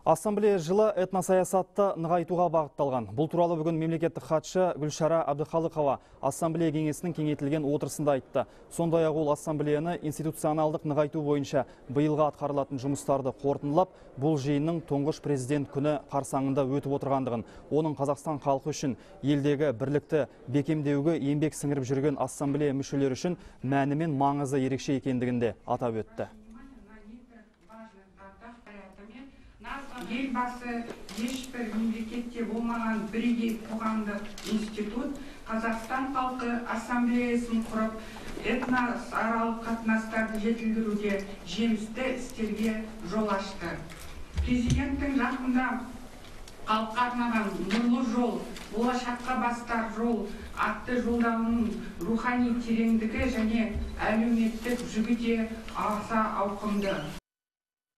Ассамблея жылы этносаясатты нығайтуға бағытталған. Бұл туралы бүгін мемлекеттік хатшы Гүлшара Әбдіхалықова Ассамблея кеңесінің кеңейтілген отырысында айтты. Сондай-ақ ол ассамблеяны институционалдық нығайту бойынша биылға атқарылатын жұмыстарды қорытындылап, бұл жиынның тұңғыш президент күні қарсаңында өтіп отырғандығын, оның Қазақстан халқы үшін елдегі бірлікті бекемдеуге еңбек сіңіріп жүрген ассамблея мүшелері үшін мәні мен маңызы ерекше екендігінде атап өтті. Елбасы ешбір мемлекетте болмаған бірегей қоғамдық институт Қазақстан халқы ассамблеясын құрып, этносаралық қатынастарды жетілдіруде жемісті істерге жол ашты. Президенттің жақында халыққа арнаған нұрлы жол, болашаққа бастар жол атты жолдауының рухани тереңдігі және әлеуметтік жүгі де аса ауқымды.